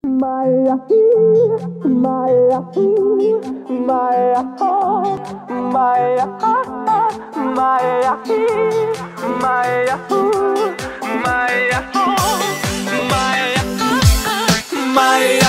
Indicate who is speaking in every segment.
Speaker 1: Maya, Maya, Maya, Maya, Maya, Maya, Maya, Maya, Maya,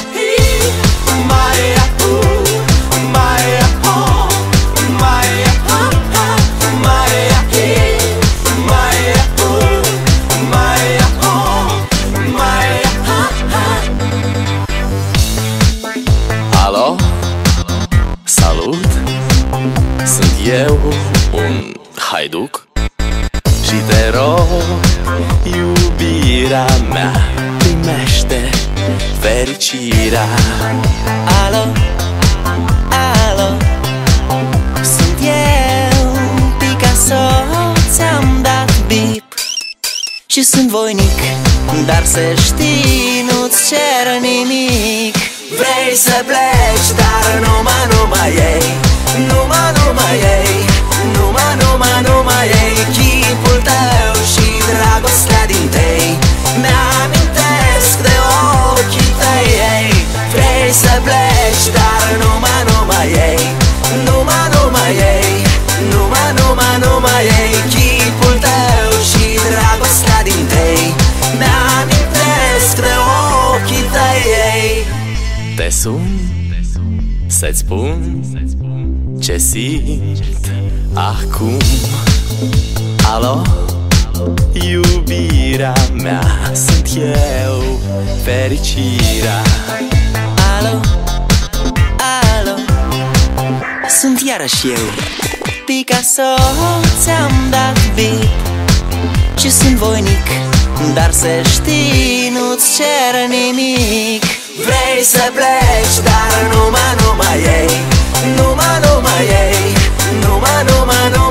Speaker 2: Alo? Salut! Sunt eu, un haiduc și te rog, iubirea mea, primește fericirea.
Speaker 3: Alo, alo, sunt eu, Picasso, ți-am dat bip și sunt voinic, dar să știi, nu-ți cer nimic. Vrei să pleci, dar numai ei, numai ei, numai ei, chipul tău și dragostea din tei mi-amintesc de ochii tăi, ei. Vrei să pleci, dar numai ei, numai ei, numai ei, chipul tău și dragostea din tei mi-amintesc de ochii tăi, ei.
Speaker 2: Te sun să-ți spun ce simt acum. Alo? Iubirea mea, sunt eu, fericirea.
Speaker 3: Alo, alo, sunt iarăși eu, Picasso, ți-am dat bip și sunt voinic, dar să știi, nu-ți cer nimic. Vrei să pleci, dar numai ei, numai ei, numai